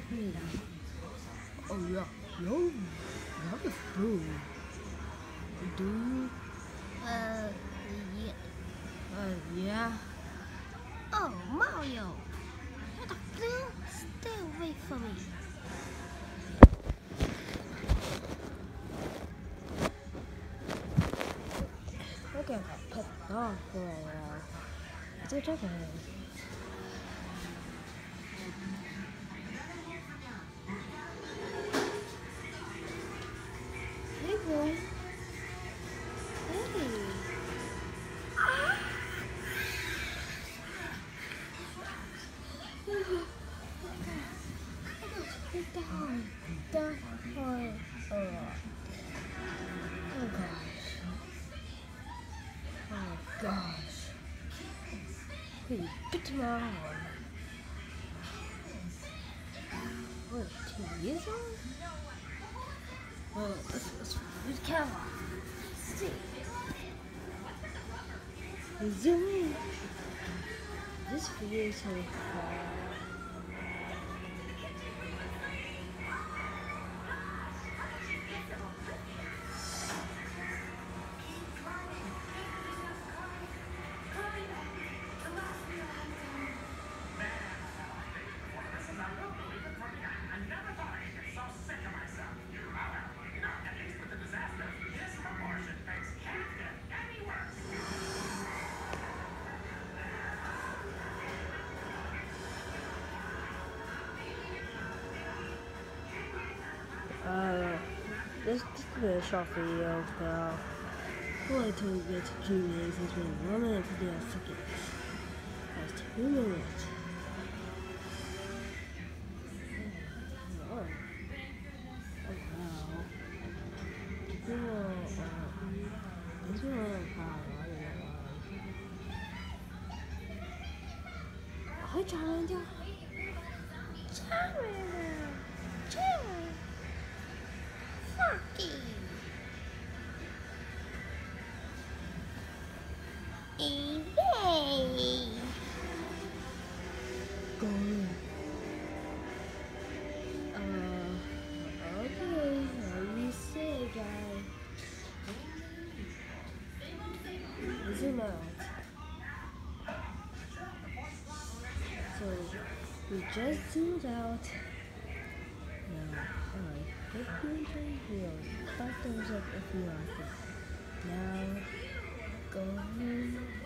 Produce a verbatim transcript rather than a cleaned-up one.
Hmm. Oh yeah, no, that was food. Do you? Uh, yeah. Uh, yeah. Oh, Mario! You're the blue? Stay away from me. Okay, I'll put it off for a while. It's okay. Hey, boy. Hey. Get down. Down. Oh, oh, oh gosh. Oh gosh. Hey, bit my arm. What, T V is on? Well, let's, let's read the camera. Let's see. Zoom in. This video is so far. Uh, this this is a short video. Uh, we'll wait till we get to Q and A since we have one minute to do our seconds. That's two minutes. Oh, oh wow. This one, uh, this one, uh, Hi, Charmander. Charmander! Charmander! Funky! Yay! Go in. Uh, okay. What do you say, guy? Zoom out. So, we just zoomed out. Now, alright. Hope you enjoyed the video. Five thumbs up if you liked it. Now, go home.